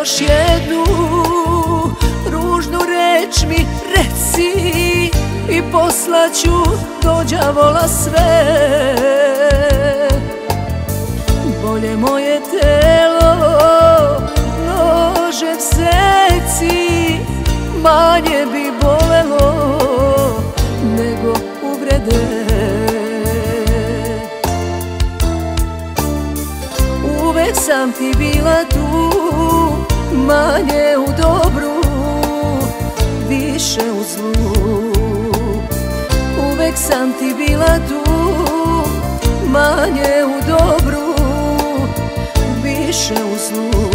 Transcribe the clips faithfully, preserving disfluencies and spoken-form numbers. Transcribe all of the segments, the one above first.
još jednu ružnu reč mi reci i poslaću do đavola sve. Bolje moje telo nožem seci, manje bi bolelo nego uvrede. Uvek sam ti bila tu, manje u dobru, više u zlu. Uvek sam ti bila tu, manje u dobru, više u zlu.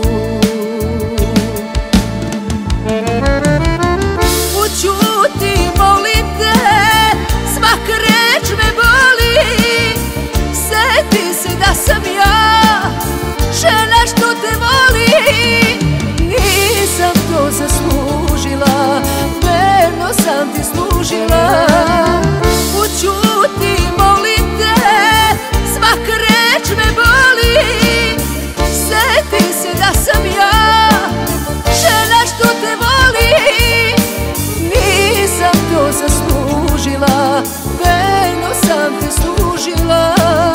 Ućuti, molim te, svaka reč me boli. Seti se da sam ja žena što te voli. Nisam to zaslužila, verno sam ti služila. Ućuti, molim te, svaka reč me boli. Seti se da sam ja žena što te voli. Nisam to zaslužila, verno sam ti služila.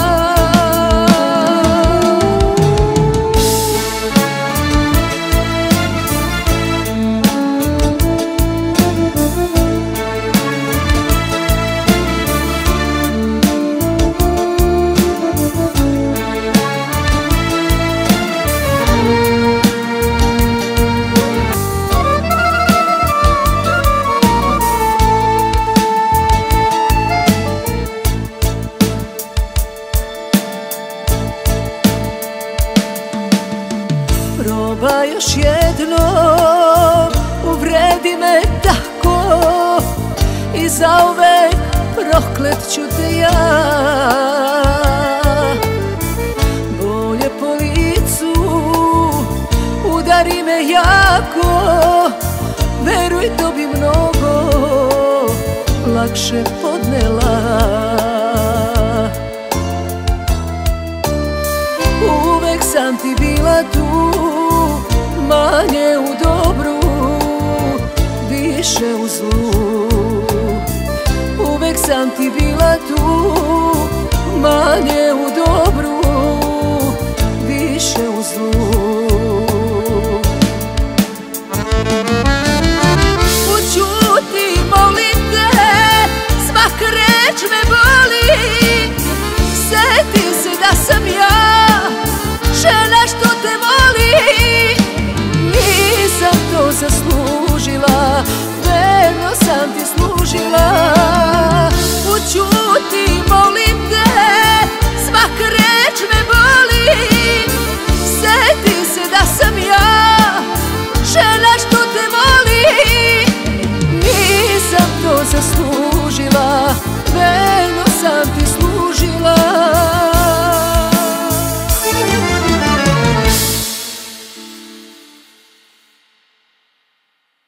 Proba još jedno, uvredi me tako i zauvek proklet ću te ja. Bolje po licu, udari me jako, veruj to bi mnogo lakše podnela. Uvek sam ti bila tu, manje u dobru, više u zlu. Uvek sam ti bila tu, manje u dobru, više u zlu. Ućuti, molim te, svaka reč me boli.